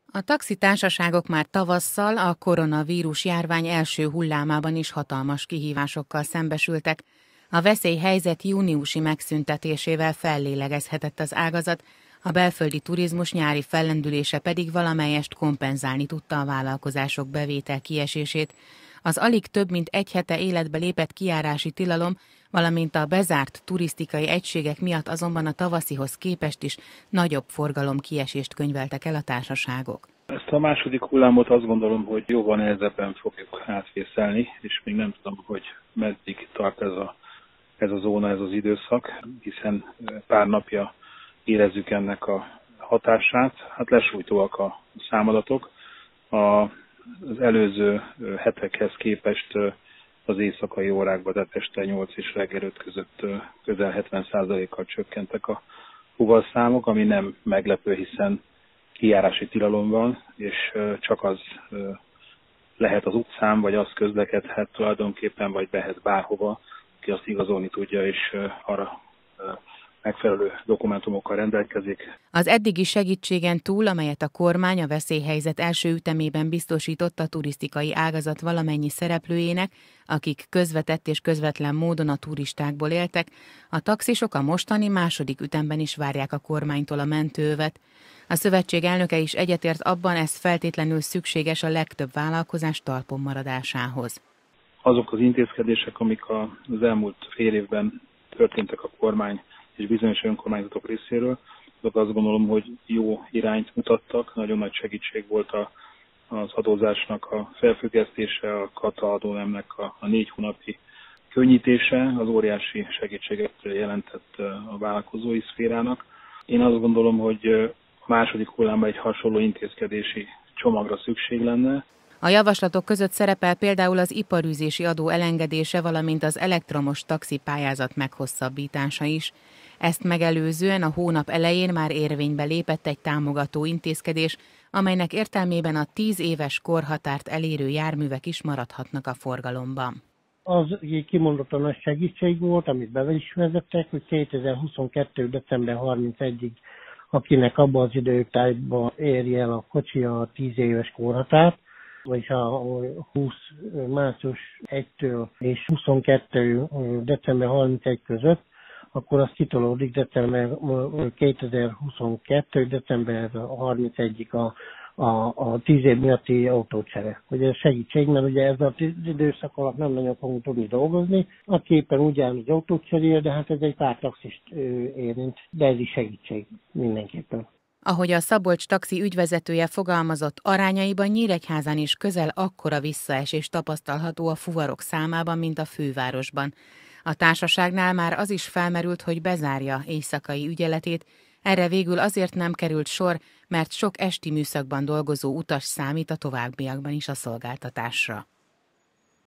A taxitársaságok már tavasszal a koronavírus járvány első hullámában is hatalmas kihívásokkal szembesültek. A veszélyhelyzet júniusi megszüntetésével fellélegezhetett az ágazat, a belföldi turizmus nyári fellendülése pedig valamelyest kompenzálni tudta a vállalkozások bevétel kiesését. Az alig több mint egy hete életbe lépett kijárási tilalom, valamint a bezárt turisztikai egységek miatt azonban a tavaszihoz képest is nagyobb forgalomkiesést könyveltek el a társaságok. Ezt a második hullámot azt gondolom, hogy jóval nehezebben fogjuk átvészelni, és még nem tudom, hogy meddig tart ez a zóna, ez az időszak, hiszen pár napja érezzük ennek a hatását. Hát lesújtóak a számadatok. Az előző hetekhez képest az éjszakai órákban, tehát este 8 és reggel 5 között közel 70%-kal csökkentek a fuvarszámok, ami nem meglepő, hiszen kijárási tilalom van, és csak az lehet az utcán, vagy az közlekedhet tulajdonképpen, vagy behet bárhova, ki azt igazolni tudja, és arra megfelelő dokumentumokkal rendelkezik. Az eddigi segítségen túl, amelyet a kormány a veszélyhelyzet első ütemében biztosított a turisztikai ágazat valamennyi szereplőjének, akik közvetett és közvetlen módon a turistákból éltek, a taxisok a mostani második ütemben is várják a kormánytól a mentőövet. A szövetség elnöke is egyetért abban, ez feltétlenül szükséges a legtöbb vállalkozás talpon maradásához. Azok az intézkedések, amik az elmúlt fél évben történtek a kormány és bizonyos önkormányzatok részéről, azok azt gondolom, hogy jó irányt mutattak, nagyon nagy segítség volt az adózásnak a felfüggesztése, a kata adónemnek a 4 hónapi könnyítése, az óriási segítséget jelentett a vállalkozói szférának. Én azt gondolom, hogy a második hullámban egy hasonló intézkedési csomagra szükség lenne. A javaslatok között szerepel például az iparűzési adó elengedése, valamint az elektromos taxipályázat meghosszabbítása is. Ezt megelőzően a hónap elején már érvénybe lépett egy támogató intézkedés, amelynek értelmében a 10 éves korhatárt elérő járművek is maradhatnak a forgalomban. Az kimondottan nagy segítség volt, amit be is vezettek, hogy 2022. december 31-ig, akinek abban az időtájban érje el a kocsi a 10 éves korhatárt, vagyis a 20 március 1-től és 22. december 31 között, akkor az kitolódik 2022. december 31-ig a 10 év miatti autócsere. Ugye ez segítség, mert ugye ez az időszak alatt nem nagyon fogunk tudni dolgozni. Aki éppen ugyanúgy autót cserél, de hát ez egy pár taxist érint, de ez is segítség mindenképpen. Ahogy a Szabolcs taxi ügyvezetője fogalmazott, arányaiban Nyíregyházán is közel akkora visszaesés tapasztalható a fuvarok számában, mint a fővárosban. A társaságnál már az is felmerült, hogy bezárja éjszakai ügyeletét, erre végül azért nem került sor, mert sok esti műszakban dolgozó utas számít a továbbiakban is a szolgáltatásra.